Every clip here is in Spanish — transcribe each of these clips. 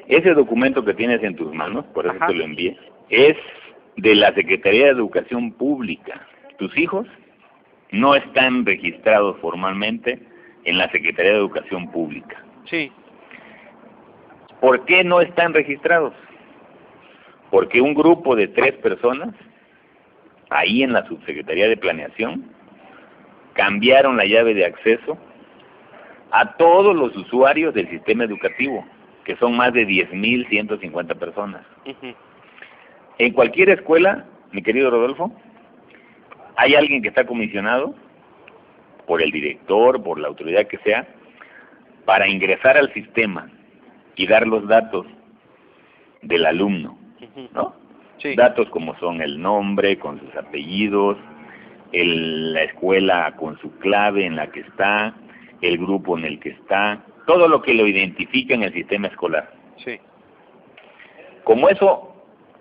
Ese documento que tienes en tus manos, por eso Ajá. te lo envié, es de la Secretaría de Educación Pública. Tus hijos no están registrados formalmente en la Secretaría de Educación Pública. Sí. ¿Por qué no están registrados? Porque un grupo de 3 personas, ahí en la Subsecretaría de Planeación, cambiaron la llave de acceso a todos los usuarios del sistema educativo, que son más de 10.150 personas. Uh-huh. En cualquier escuela, mi querido Rodolfo, hay alguien que está comisionado por el director, por la autoridad que sea, para ingresar al sistema y dar los datos del alumno, ¿no? Sí. Datos como son el nombre, con sus apellidos, la escuela con su clave en la que está, el grupo en el que está, todo lo que lo identifica en el sistema escolar. Sí. Como eso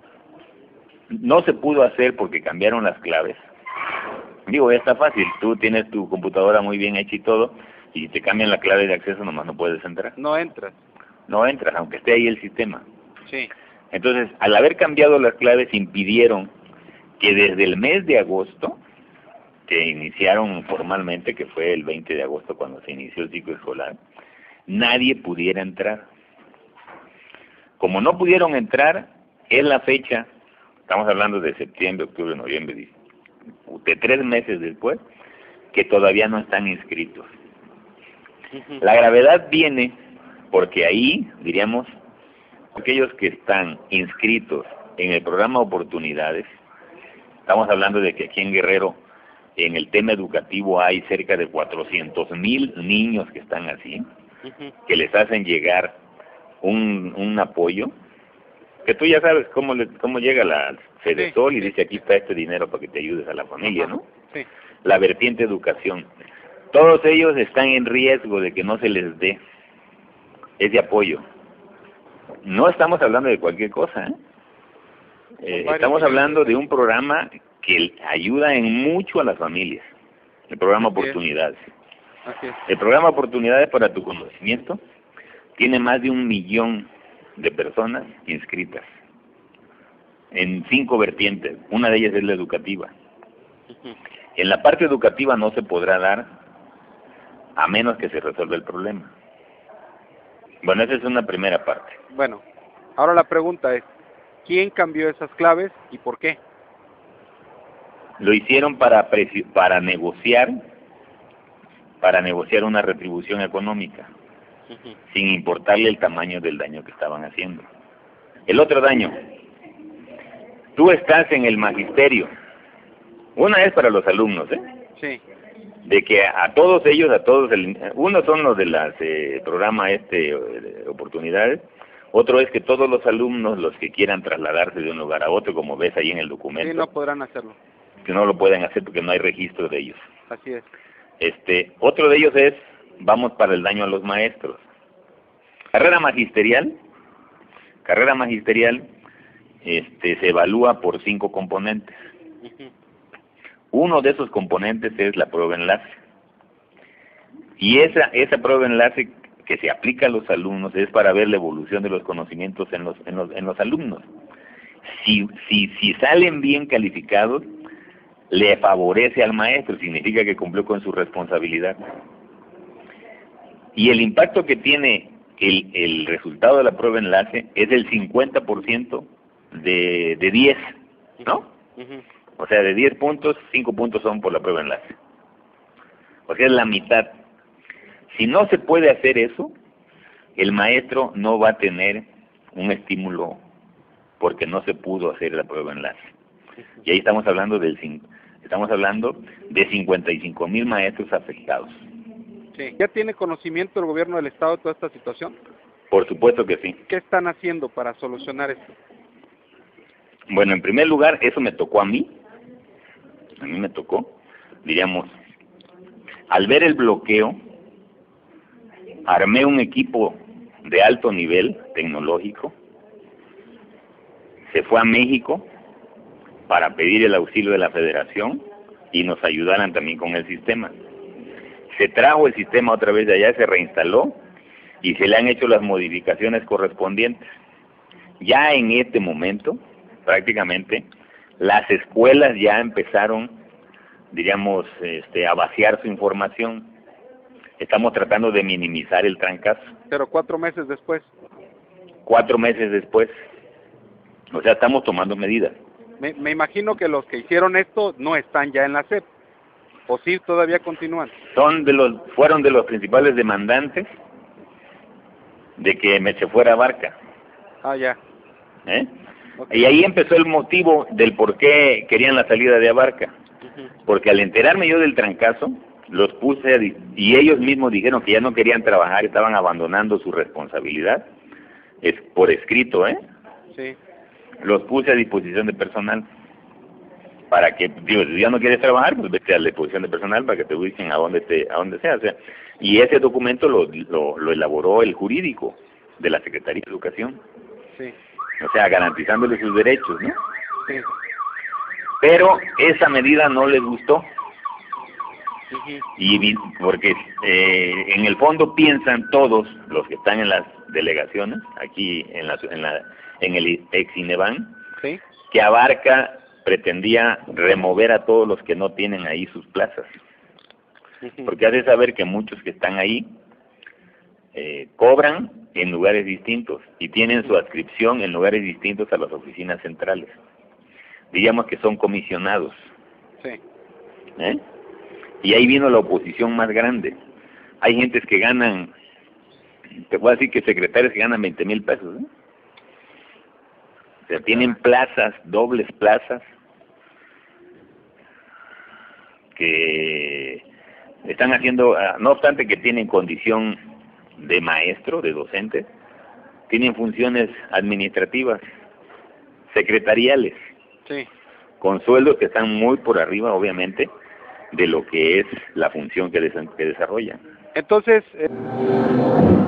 no se pudo hacer porque cambiaron las claves, digo, ya está fácil, tú tienes tu computadora muy bien hecha y todo, y te cambian la clave de acceso, nomás no puedes entrar. No entras. No entras, aunque esté ahí el sistema. Sí. Entonces, al haber cambiado las claves, impidieron que desde el mes de agosto, que iniciaron formalmente, que fue el 20 de agosto cuando se inició el ciclo escolar, nadie pudiera entrar. Como no pudieron entrar, es la fecha, estamos hablando de septiembre, octubre, noviembre, de 3 meses después, que todavía no están inscritos. Uh-huh. La gravedad viene porque ahí, diríamos, aquellos que están inscritos en el programa Oportunidades, estamos hablando de que aquí en Guerrero, en el tema educativo hay cerca de 400,000 niños que están así, Uh-huh. que les hacen llegar un apoyo, que tú ya sabes cómo llega la Fedesol y dice aquí está este dinero para que te ayudes a la familia, ¿no? Sí. La vertiente educación. Todos ellos están en riesgo de que no se les dé ese apoyo. No estamos hablando de cualquier cosa, estamos hablando de un programa que ayuda en mucho a las familias, el programa Oportunidades. Así es. El programa Oportunidades, para tu conocimiento, tiene más de 1 millón de personas inscritas en 5 vertientes. Una de ellas es la educativa. Uh-huh. En la parte educativa no se podrá dar a menos que se resuelva el problema. Bueno, esa es una primera parte. Bueno, ahora la pregunta es, ¿quién cambió esas claves y por qué? Lo hicieron para negociar una retribución económica, Uh-huh. sin importarle el tamaño del daño que estaban haciendo. El otro daño, tú estás en el magisterio, una es para los alumnos, Sí. de que a todos ellos, uno son los de las programa Oportunidades, otro es que todos los alumnos, los que quieran trasladarse de un lugar a otro, como ves ahí en el documento, Sí, no podrán hacerlo. que no lo pueden hacer porque no hay registro de ellos. Así es. Otro de ellos es, vamos para el daño a los maestros. Carrera magisterial se evalúa por 5 componentes. Uh-huh. Uno de esos componentes es la prueba enlace. Y esa prueba enlace que se aplica a los alumnos es para ver la evolución de los conocimientos en los alumnos. Si salen bien calificados, le favorece al maestro, significa que cumplió con su responsabilidad. Y el impacto que tiene el resultado de la prueba enlace es del 50% de 10, ¿no? Uh-huh. O sea, de 10 puntos, 5 puntos son por la prueba enlace. O sea, es la mitad. Si no se puede hacer eso, el maestro no va a tener un estímulo porque no se pudo hacer la prueba enlace. Y ahí estamos hablando de 55,000 maestros afectados. Sí. ¿Ya tiene conocimiento el gobierno del estado de toda esta situación? Por supuesto que sí. ¿Qué están haciendo para solucionar esto? Bueno, en primer lugar, eso me tocó a mí. A mí me tocó, diríamos, al ver el bloqueo, armé un equipo de alto nivel tecnológico, se fue a México para pedir el auxilio de la Federación y nos ayudaran también con el sistema. Se trajo el sistema otra vez de allá, se reinstaló, y se le han hecho las modificaciones correspondientes. Ya en este momento, prácticamente, las escuelas ya empezaron, diríamos, a vaciar su información. Estamos tratando de minimizar el trancazo. Pero 4 meses después. 4 meses después. O sea, estamos tomando medidas. Me imagino que los que hicieron esto no están ya en la SEP. ¿O sí todavía continúan? Fueron de los principales demandantes de que se fuera Abarca. Ah, ya. Okay. Y ahí empezó el motivo del por qué querían la salida de Abarca. Porque al enterarme yo del trancazo, los puse, y ellos mismos dijeron que ya no querían trabajar, estaban abandonando su responsabilidad, es por escrito, Sí. Los puse a disposición de personal, para que, digo, si ya no quieres trabajar, pues vete a la disposición de personal para que te ubiquen a donde sea, o sea, y ese documento lo elaboró el jurídico de la Secretaría de Educación. Sí. O sea, garantizándole sus derechos, ¿no? Sí. Pero esa medida no les gustó. Y porque en el fondo piensan todos los que están en las delegaciones, aquí en el ex INEVAN, ¿sí?, que Abarca pretendía remover a todos los que no tienen ahí sus plazas. Porque has de saber que muchos que están ahí cobran en lugares distintos y tienen su adscripción en lugares distintos a las oficinas centrales. Digamos que son comisionados. Sí. Y ahí vino la oposición más grande. Hay gentes que ganan, te puedo decir que secretarios que ganan 20,000 pesos. O sea, tienen plazas, dobles plazas, que están haciendo, no obstante que tienen condición de maestro, de docente, tienen funciones administrativas, secretariales, sí, con sueldos que están muy por arriba, obviamente, de lo que es la función que desarrollan. Entonces...